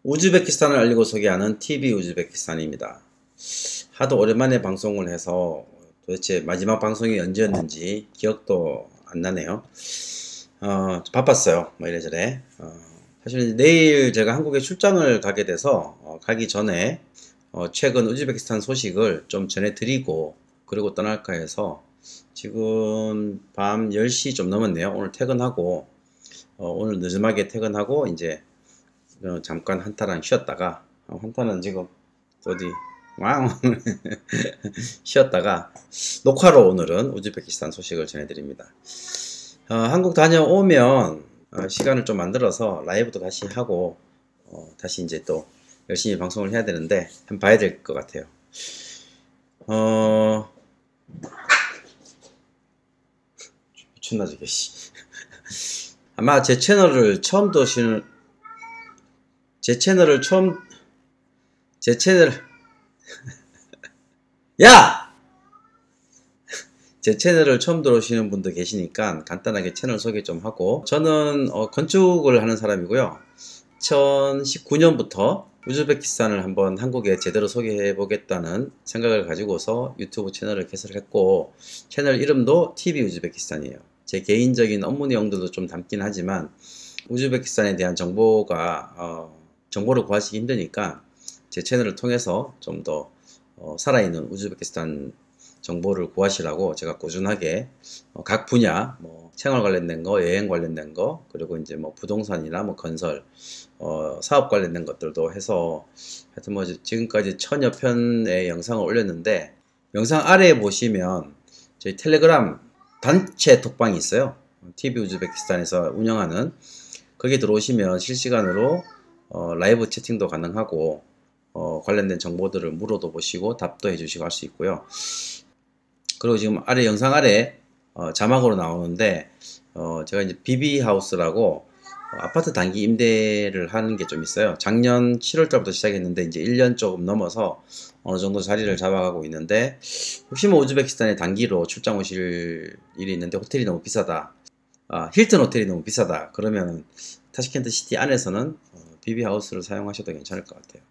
우즈베키스탄을 알리고 소개하는 TV 우즈베키스탄입니다. 하도 오랜만에 방송을 해서 도대체 마지막 방송이 언제였는지 기억도 안 나네요. 바빴어요. 뭐 이래저래. 사실 내일 제가 한국에 출장을 가게 돼서 가기 전에 최근 우즈베키스탄 소식을 좀 전해드리고 그리고 떠날까 해서 지금 밤 10시 좀 넘었네요. 오늘 퇴근하고 오늘 늦음하게 퇴근하고 이제 잠깐 한타랑 쉬었다가 한타는 지금 어디 왕 쉬었다가 녹화로 오늘은 우즈베키스탄 소식을 전해드립니다. 한국 다녀오면 시간을 좀 만들어서 라이브도 다시 하고 다시 이제 또 열심히 방송을 해야 되는데 한번 봐야 될 것 같아요. 미쳤나 저게 아마 제 채널을 처음 보시는 제 채널 야! 제 채널을 처음 들어오시는 분도 계시니까 간단하게 채널 소개 좀 하고, 저는 건축을 하는 사람이고요. 2019년부터 우즈베키스탄을 한번 한국에 제대로 소개해 보겠다는 생각을 가지고서 유튜브 채널을 개설했고, 채널 이름도 TV 우즈베키스탄이에요. 제 개인적인 업무 내용들도 좀 담긴 하지만 우즈베키스탄에 대한 정보를 구하시기 힘드니까 제 채널을 통해서 좀 더 살아있는 우즈베키스탄 정보를 구하시라고 제가 꾸준하게 각 분야 생활 관련된 거, 여행 관련된 거, 그리고 이제 부동산이나 건설, 사업 관련된 것들도 해서 하여튼 지금까지 1000여 편의 영상을 올렸는데, 영상 아래에 보시면 저희 텔레그램 단체 톡방이 있어요. TV 우즈베키스탄에서 운영하는. 거기 들어오시면 실시간으로 라이브 채팅도 가능하고 관련된 정보들을 물어도 보시고 답도 해주시고 할 수 있고요. 그리고 지금 영상 아래 자막으로 나오는데 제가 이제 비비하우스라고 아파트 단기 임대를 하는 게 좀 있어요. 작년 7월달부터 시작했는데 이제 1년 조금 넘어서 어느 정도 자리를 잡아가고 있는데, 혹시 우즈베키스탄에 단기로 출장 오실 일이 있는데 호텔이 너무 비싸다, 힐튼 호텔이 너무 비싸다 그러면 타시켄트 시티 안에서는 비비하우스를 사용하셔도 괜찮을 것 같아요.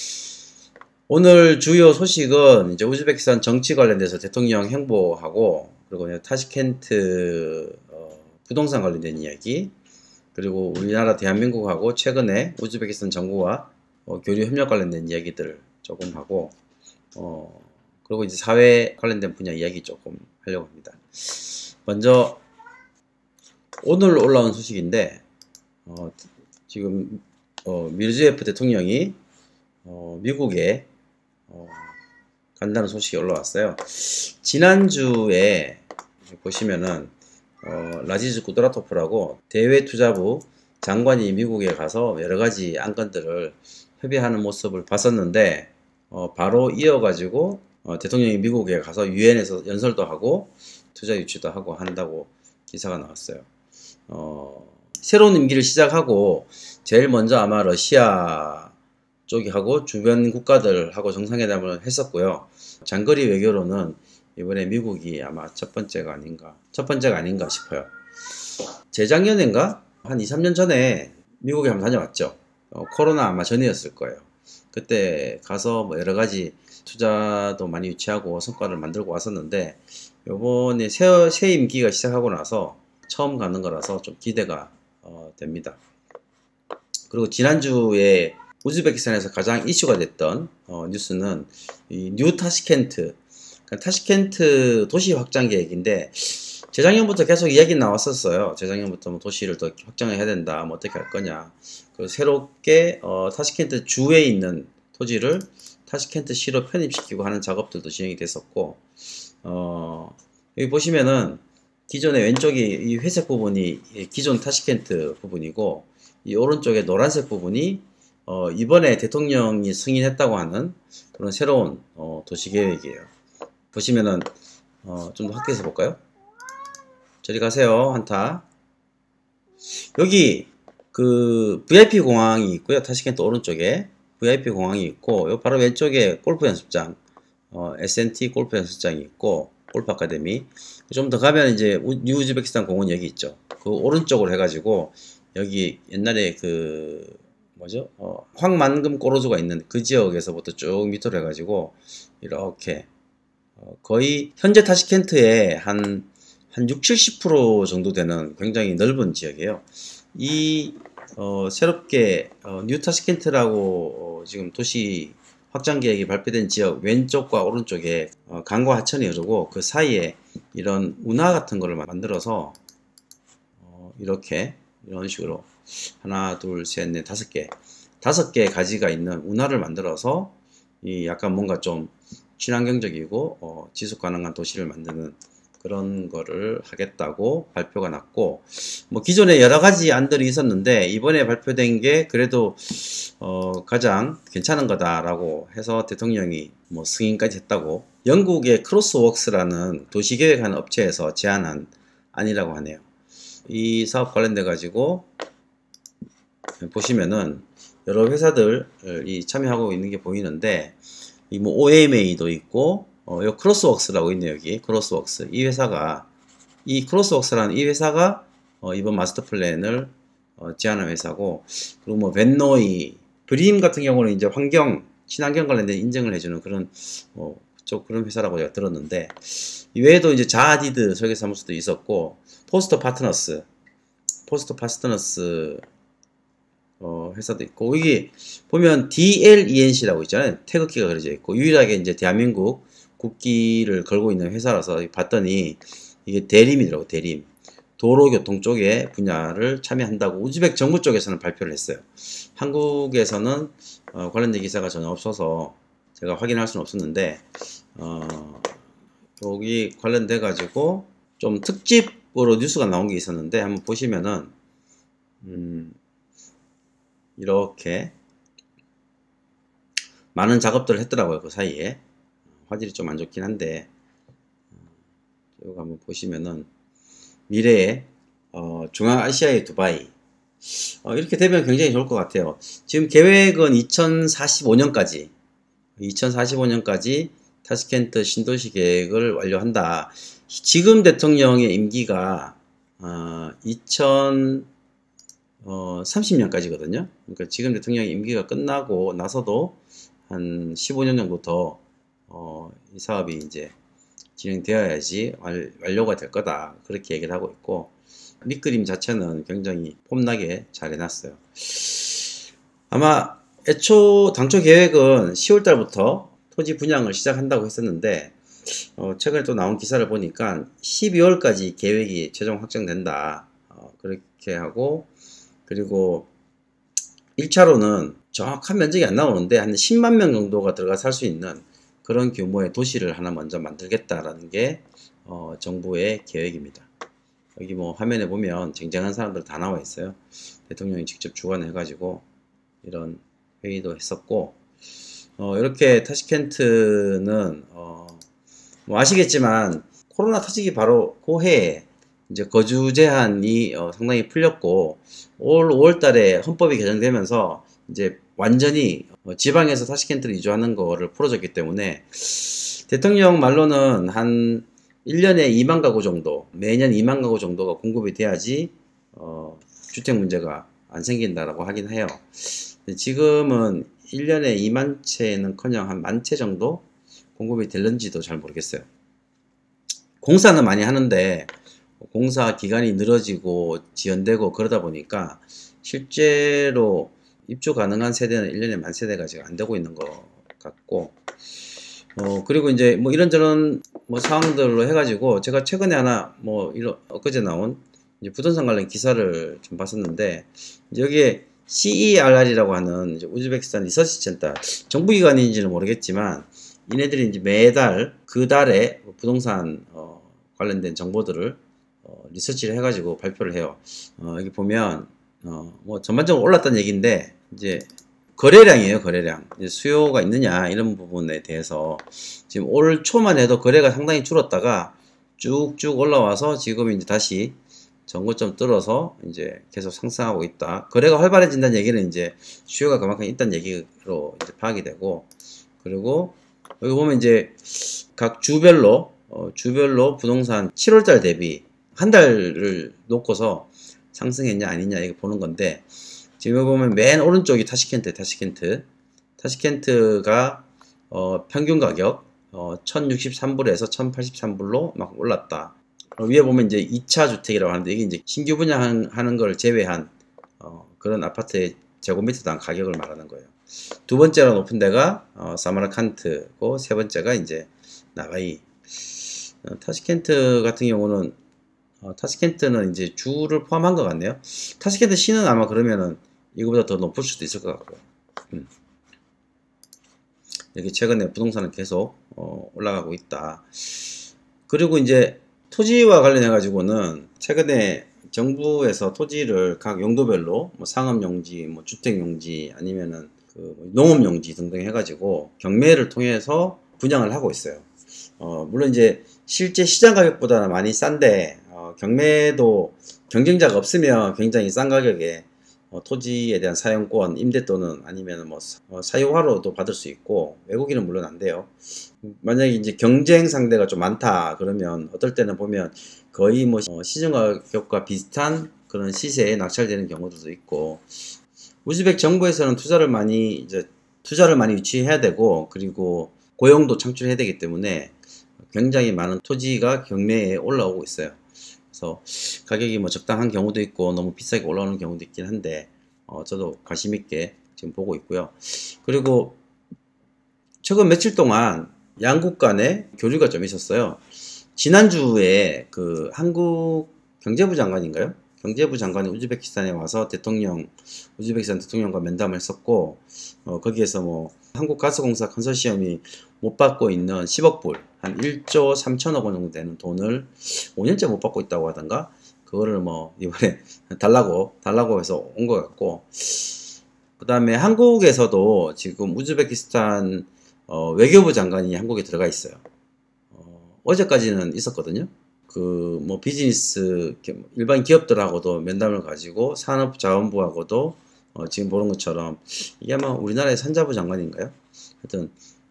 오늘 주요 소식은 이제 우즈베키스탄 정치 관련돼서 대통령 행보하고, 그리고 타시켄트 부동산 관련된 이야기, 그리고 우리나라 대한민국하고 최근에 우즈베키스탄 정부와 교류 협력 관련된 이야기들을 조금 하고, 그리고 이제 사회 관련된 분야 이야기 조금 하려고 합니다. 먼저 오늘 올라온 소식인데, 지금 미르지예프 대통령이 미국에 간다는 소식이 올라왔어요. 지난주에 보시면은 라지즈 구드라토프라고 대외투자부 장관이 미국에 가서 여러가지 안건들을 협의하는 모습을 봤었는데, 바로 이어가지고 대통령이 미국에 가서 유엔에서 연설도 하고 투자 유치도 하고 한다고 기사가 나왔어요. 새로운 임기를 시작하고 제일 먼저 아마 러시아 쪽이 하고 주변 국가들하고 정상회담을 했었고요. 장거리 외교로는 이번에 미국이 아마 첫 번째가 아닌가 싶어요. 재작년인가? 한 2, 3년 전에 미국에 한번 다녀왔죠. 코로나 아마 전이었을 거예요. 그때 가서 여러가지 투자도 많이 유치하고 성과를 만들고 왔었는데, 요번에 새 임기가 시작하고 나서 처음 가는 거라서 좀 기대가 됩니다. 그리고 지난주에 우즈베키스탄에서 가장 이슈가 됐던 뉴스는 이 뉴 타시켄트, 타시켄트 도시 확장 계획인데, 재작년부터 계속 이야기 나왔었어요. 재작년부터 도시를 더 확장해야 된다, 어떻게 할 거냐. 그리고 새롭게 타시켄트 주에 있는 토지를 타시켄트 시로 편입시키고 하는 작업들도 진행이 됐었고, 여기 보시면은 기존의 왼쪽이 이 회색 부분이 기존 타시켄트 부분이고, 이 오른쪽에 노란색 부분이 이번에 대통령이 승인했다고 하는 그런 새로운 도시계획이에요. 보시면은 좀 더 확대해서 볼까요? 저리 가세요. 한타. 여기 그 VIP 공항이 있고요. 타시켄트 오른쪽에 VIP 공항이 있고, 요 바로 왼쪽에 골프 연습장, S&T 골프 연습장이 있고, 골프 아카데미. 좀 더 가면 이제 뉴 우즈베키스탄 공원 여기 있죠. 그 오른쪽으로 해가지고 여기 옛날에 그 뭐죠? 황만금 꼬로주가 있는 그 지역에서부터 쭉 밑으로 해가지고 이렇게 거의 현재 타시켄트의 한 6, 70% 정도 되는 굉장히 넓은 지역이에요. 이 새롭게 뉴 타시켄트라고 지금 도시 확장 계획이 발표된 지역 왼쪽과 오른쪽에 강과 하천이 흐르고 그 사이에 이런 운하 같은 거를 만들어서 이렇게 이런 식으로 하나, 둘, 셋, 넷, 다섯 개 가지가 있는 운하를 만들어서 이 약간 뭔가 좀 친환경적이고 지속 가능한 도시를 만드는 그런 거를 하겠다고 발표가 났고, 뭐 기존에 여러 가지 안들이 있었는데 이번에 발표된 게 그래도 가장 괜찮은 거다라고 해서 대통령이 뭐 승인까지 했다고, 영국의 크로스웍스라는 도시계획하는 업체에서 제안한 안이라고 하네요. 이 사업 관련돼 가지고 보시면은 여러 회사들이 참여하고 있는 게 보이는데, 이 뭐 OMA도 있고 요 크로스웍스라고 있네요. 여기 크로스웍스, 이 회사가, 이 크로스웍스라는 이 회사가 이번 마스터 플랜을 제안한 회사고, 그리고 뭐 벤노이, 브림 같은 경우는 이제 환경, 친환경 관련된 인증을 해주는 그런 그런 회사라고 제가 들었는데, 이외에도 이제 자아디드 설계사무소도 있었고, 포스터 파트너스 회사도 있고, 여기 보면 DLENC라고 있잖아요. 태극기가 그려져 있고, 유일하게 이제 대한민국 국기를 걸고 있는 회사라서 봤더니 이게 대림이더라고. 대림. 도로교통 쪽의 분야를 참여한다고 우즈벡 정부 쪽에서는 발표를 했어요. 한국에서는 관련된 기사가 전혀 없어서 제가 확인할 수는 없었는데, 여기 관련돼 가지고 좀 특집으로 뉴스가 나온 게 있었는데, 한번 보시면은 이렇게 많은 작업들을 했더라고요. 그 사이에 화질이 좀 안 좋긴 한데, 이거 한번 보시면은 미래의 중앙아시아의 두바이, 이렇게 되면 굉장히 좋을 것 같아요. 지금 계획은 2045년까지 타스켄트 신도시 계획을 완료한다. 지금 대통령의 임기가 2030년까지거든요. 그러니까 지금 대통령의 임기가 끝나고 나서도 한 15년 정도 더 이 사업이 이제 진행되어야지 완료가 될 거다, 그렇게 얘기를 하고 있고, 밑그림 자체는 굉장히 폼나게 잘 해놨어요. 아마 당초 계획은 10월달부터 토지 분양을 시작한다고 했었는데, 최근에 또 나온 기사를 보니까 12월까지 계획이 최종 확정된다, 그렇게 하고, 그리고 1차로는 정확한 면적이 안 나오는데 한 10만 명 정도가 들어가 살 수 있는 그런 규모의 도시를 하나 먼저 만들겠다라는 게 정부의 계획입니다. 여기 뭐 화면에 보면 쟁쟁한 사람들 다 나와 있어요. 대통령이 직접 주관해 가지고 이런 회의도 했었고, 이렇게 타시켄트는 뭐 아시겠지만 코로나 터지기 바로 그 해에 이제 거주 제한이 상당히 풀렸고, 올 5월달에 헌법이 개정되면서 이제 완전히 지방에서 타시켄트를 이주하는 거를 풀어줬기 때문에, 대통령 말로는 한 1년에 2만 가구 정도, 매년 2만 가구 정도가 공급이 돼야지 주택 문제가 안 생긴다라고 하긴 해요. 지금은 1년에 2만 채는커녕 한 1만 채 정도 공급이 될는지도 잘 모르겠어요. 공사는 많이 하는데 공사 기간이 늘어지고 지연되고 그러다 보니까 실제로 입주 가능한 세대는 1년에 1만 세대가 지금 안 되고 있는 것 같고, 그리고 이제 뭐 이런저런 뭐 상황들로 해가지고 제가 최근에 하나 엊그제 나온 이제 부동산 관련 기사를 좀 봤었는데, 여기에 CERR이라고 하는 이제 우즈베키스탄 리서치 센터, 정부기관인지는 모르겠지만 이네들이 이제 매달 그 달에 부동산 관련된 정보들을 리서치를 해가지고 발표를 해요. 여기 보면 뭐 전반적으로 올랐다는 얘기인데, 이제 거래량이에요. 거래량. 이제 수요가 있느냐 이런 부분에 대해서 지금 올 초만 해도 거래가 상당히 줄었다가 쭉쭉 올라와서 지금 이제 다시 전고점 뚫어서 이제 계속 상승하고 있다. 거래가 활발해진다는 얘기는 이제 수요가 그만큼 있다는 얘기로 이제 파악이 되고, 그리고 여기 보면 이제 각 주별로 부동산 7월달 대비 한 달을 놓고서 상승했냐 아니냐 이거 보는 건데, 지금 여기 보면 맨 오른쪽이 타시켄트가 평균 가격 1063불에서 1083불로 막 올랐다. 위에 보면 이제 2차 주택이라고 하는데 이게 이제 신규 분양하는 걸 제외한 그런 아파트의 제곱미터당 가격을 말하는 거예요. 두 번째로 높은 데가 사마르칸트고 세 번째가 이제 나가이. 타시켄트 같은 경우는 타시켄트는 이제 주를 포함한 것 같네요. 타시켄트 시는 아마 그러면은 이거보다 더 높을 수도 있을 것 같고요. 여기 최근에 부동산은 계속 올라가고 있다. 그리고 이제 토지와 관련해 가지고는 최근에 정부에서 토지를 각 용도별로 뭐 상업용지, 뭐 주택용지 아니면은 그 농업용지 등등 해가지고 경매를 통해서 분양을 하고 있어요. 물론 이제 실제 시장 가격보다는 많이 싼데 경매도 경쟁자가 없으면 굉장히 싼 가격에 토지에 대한 사용권, 임대 또는 아니면 뭐 사유화로도 받을 수 있고 외국인은 물론 안 돼요. 만약에 이제 경쟁 상대가 좀 많다 그러면 어떨 때는 보면 거의 뭐 시중 가격과 비슷한 그런 시세에 낙찰되는 경우도 있고 우즈벡 정부에서는 투자를 많이 유치해야 되고 그리고 고용도 창출해야 되기 때문에 굉장히 많은 토지가 경매에 올라오고 있어요. 그래서 가격이 뭐 적당한 경우도 있고 너무 비싸게 올라오는 경우도 있긴 한데 저도 관심 있게 지금 보고 있고요. 그리고 최근 며칠 동안 양국 간에 교류가 좀 있었어요. 지난주에 그 한국 경제부 장관인가요? 경제부 장관이 우즈베키스탄에 와서 우즈베키스탄 대통령과 면담을 했었고 거기에서 뭐 한국가스공사 컨소시엄이 못 받고 있는 10억 불, 한 1조 3천억 원 정도 되는 돈을 5년째 못 받고 있다고 하던가 그거를 뭐 이번에 달라고 해서 온 것 같고 그 다음에 한국에서도 지금 우즈베키스탄 외교부 장관이 한국에 들어가 있어요. 어제까지는 있었거든요. 그 뭐 비즈니스 일반 기업들하고도 면담을 가지고 산업자원부하고도 지금 보는 것처럼 이게 아마 우리나라의 산자부 장관인가요? 하여튼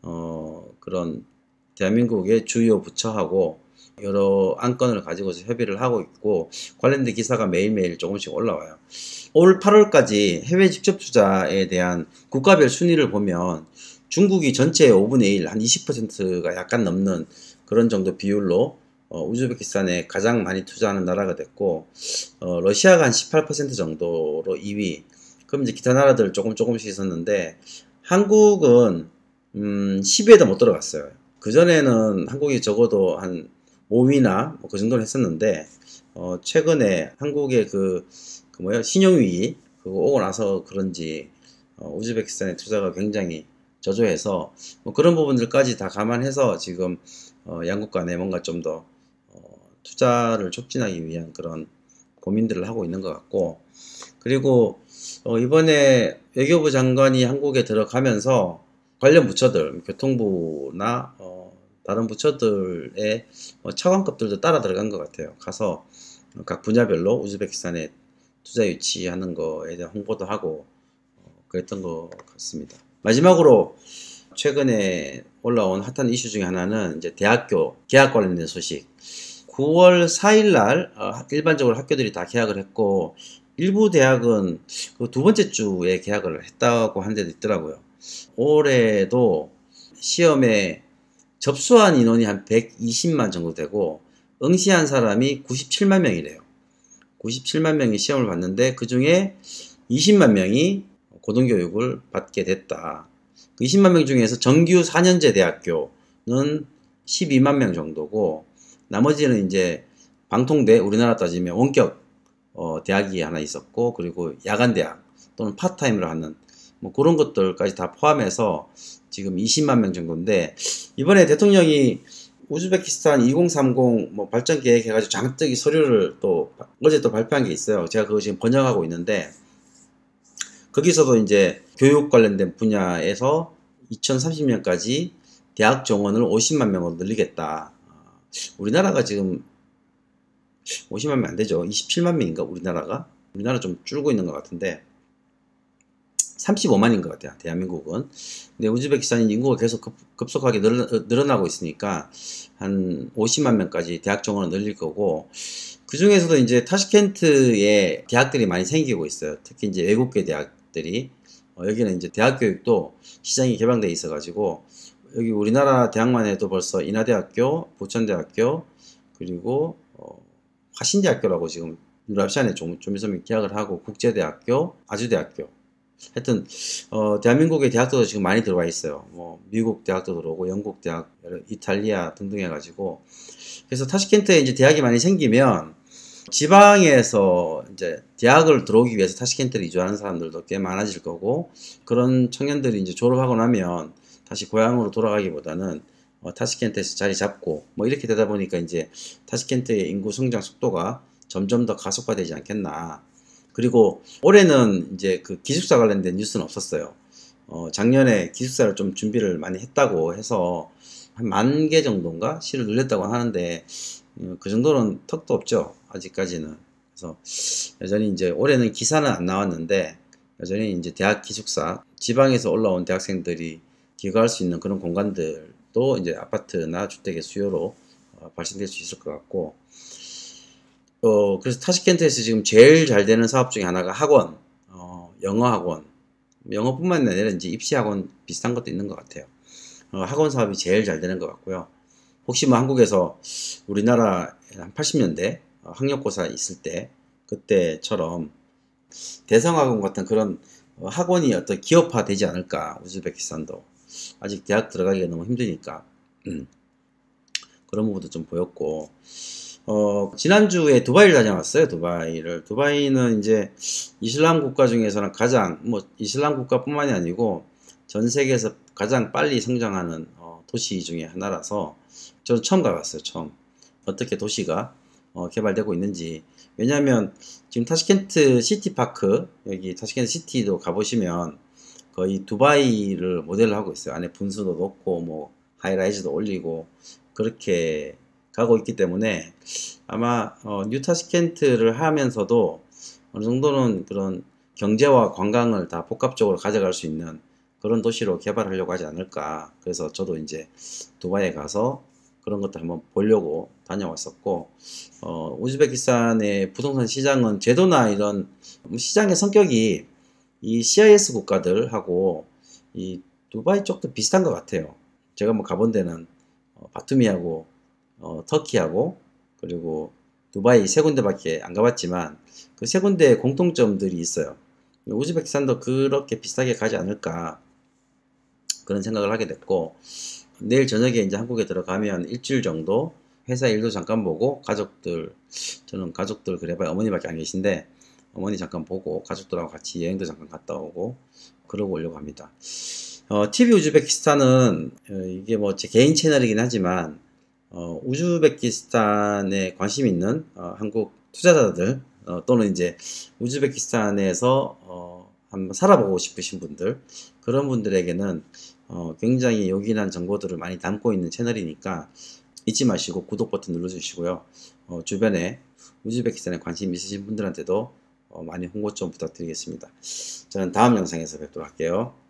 그런 대한민국의 주요 부처하고 여러 안건을 가지고서 협의를 하고 있고 관련된 기사가 매일매일 조금씩 올라와요. 올 8월까지 해외 직접 투자에 대한 국가별 순위를 보면 중국이 전체의 5분의 1, 한 20%가 약간 넘는 그런 정도 비율로 우즈베키스탄에 가장 많이 투자하는 나라가 됐고 러시아가 한 18% 정도로 2위. 그럼 이제 기타 나라들 조금씩 있었는데 한국은 10위에도 못 들어갔어요. 그전에는 한국이 적어도 한 5위나 뭐 그 정도는 했었는데 최근에 한국의 신용위기 그거 오고 나서 그런지 우즈베키스탄의 투자가 굉장히 저조해서 뭐 그런 부분들까지 다 감안해서 지금 양국 간에 뭔가 좀 더 투자를 촉진하기 위한 그런 고민들을 하고 있는 것 같고 그리고 이번에 외교부 장관이 한국에 들어가면서 관련 부처들 교통부나 다른 부처들의 차관급들도 따라 들어간 것 같아요. 가서 각 분야별로 우즈베키스탄에 투자 유치하는 거에 대한 홍보도 하고 그랬던 것 같습니다. 마지막으로 최근에 올라온 핫한 이슈 중에 하나는 이제 대학교 개학 관련된 소식. 9월 4일 날 일반적으로 학교들이 다 개학을 했고 일부 대학은 그 두 번째 주에 개학을 했다고 하는 데도 있더라고요. 올해도 시험에 접수한 인원이 한 120만 정도 되고 응시한 사람이 97만 명이래요. 97만 명이 시험을 봤는데 그 중에 20만 명이 고등교육을 받게 됐다. 20만 명 중에서 정규 4년제 대학교는 12만 명 정도고 나머지는 이제 방통대 우리나라 따지면 원격 대학이 하나 있었고 그리고 야간 대학 또는 파트타임으로 하는 뭐 그런 것들까지 다 포함해서 지금 20만 명 정도인데 이번에 대통령이 우즈베키스탄 2030 뭐 발전 계획 해가지고 장뜩이 서류를 또 어제 또 발표한 게 있어요. 제가 그거 지금 번역하고 있는데 거기서도 이제 교육 관련된 분야에서 2030년까지 대학 정원을 50만 명으로 늘리겠다. 우리나라가 지금 50만 명 안 되죠. 27만 명인가 우리나라가? 우리나라 좀 줄고 있는 것 같은데 35만인 것 같아요. 대한민국은. 근데 우즈베키스탄 인구가 계속 급속하게 늘어나고 있으니까 한 50만 명까지 대학 정원을 늘릴 거고, 그 중에서도 이제 타슈켄트에 대학들이 많이 생기고 있어요. 특히 이제 외국계 대학들이. 여기는 이제 대학 교육도 시장이 개방돼 있어가지고, 여기 우리나라 대학만 해도 벌써 인하대학교, 부천대학교, 그리고 화신대학교라고 지금 유럽시안에 좀 있으면 계약을 하고, 국제대학교, 아주대학교. 하여튼 대한민국의 대학도 지금 많이 들어와 있어요. 뭐 미국 대학도 들어오고 영국 대학, 이탈리아 등등 해가지고, 그래서 타슈켄트에 이제 대학이 많이 생기면 지방에서 이제 대학을 들어오기 위해서 타슈켄트를 이주하는 사람들도 꽤 많아질 거고, 그런 청년들이 이제 졸업하고 나면 다시 고향으로 돌아가기보다는 타슈켄트에서 자리 잡고 뭐 이렇게 되다 보니까 이제 타슈켄트의 인구 성장 속도가 점점 더 가속화되지 않겠나. 그리고 올해는 이제 그 기숙사 관련된 뉴스는 없었어요. 작년에 기숙사를 좀 준비를 많이 했다고 해서 한 10,000개 정도인가 실을 늘렸다고 하는데, 그 정도는 턱도 없죠, 아직까지는. 그래서 여전히 이제 올해는 기사는 안 나왔는데, 여전히 이제 대학 기숙사, 지방에서 올라온 대학생들이 기거할 수 있는 그런 공간들도 이제 아파트나 주택의 수요로 발생될 수 있을 것 같고, 그래서 타슈켄트에서 지금 제일 잘 되는 사업 중에 하나가 학원, 영어 학원. 영어뿐만 아니라 이제 입시 학원 비슷한 것도 있는 것 같아요. 학원 사업이 제일 잘 되는 것 같고요. 혹시 뭐 한국에서 우리나라 한 80년대 학력고사 있을 때 그때처럼 대성학원 같은 그런 학원이 어떤 기업화 되지 않을까. 우즈베키스탄도 아직 대학 들어가기가 너무 힘드니까 그런 부분도 좀 보였고, 지난주에 두바이를 다녀왔어요. 두바이는 이제 이슬람 국가 중에서는 가장, 뭐 이슬람 국가뿐만이 아니고 전 세계에서 가장 빨리 성장하는 도시 중에 하나라서 저는 처음 가봤어요. 처음. 어떻게 도시가 개발되고 있는지. 왜냐하면 지금 타슈켄트 시티파크, 여기 타슈켄트 시티도 가보시면 거의 두바이를 모델로 하고 있어요. 안에 분수도 높고 뭐 하이라이즈도 올리고 그렇게 가고 있기 때문에 아마 뉴 타슈켄트를 하면서도 어느 정도는 그런 경제와 관광을 다 복합적으로 가져갈 수 있는 그런 도시로 개발하려고 하지 않을까. 그래서 저도 이제 두바이에 가서 그런 것도 한번 보려고 다녀왔었고, 우즈베키스탄의 부동산 시장은 제도나 이런 시장의 성격이 이 CIS 국가들하고 이 두바이 쪽도 비슷한 것 같아요. 제가 뭐 가본 데는 바투미하고 터키하고 그리고 두바이 세 군데밖에 안 가봤지만 그 세 군데의 공통점들이 있어요. 우즈베키스탄도 그렇게 비슷하게 가지 않을까 그런 생각을 하게 됐고, 내일 저녁에 이제 한국에 들어가면 일주일 정도 회사 일도 잠깐 보고 저는 가족들 그래봐야 어머니밖에 안 계신데 어머니 잠깐 보고 가족들하고 같이 여행도 잠깐 갔다 오고 그러고 오려고 합니다. TV 우즈베키스탄은 이게 뭐 제 개인 채널이긴 하지만 우즈베키스탄에 관심 있는 한국 투자자들 또는 이제 우즈베키스탄에서 한번 살아보고 싶으신 분들, 그런 분들에게는 굉장히 요긴한 정보들을 많이 담고 있는 채널이니까 잊지 마시고 구독 버튼 눌러주시고요. 주변에 우즈베키스탄에 관심 있으신 분들한테도 많이 홍보 좀 부탁드리겠습니다. 저는 다음 영상에서 뵙도록 할게요.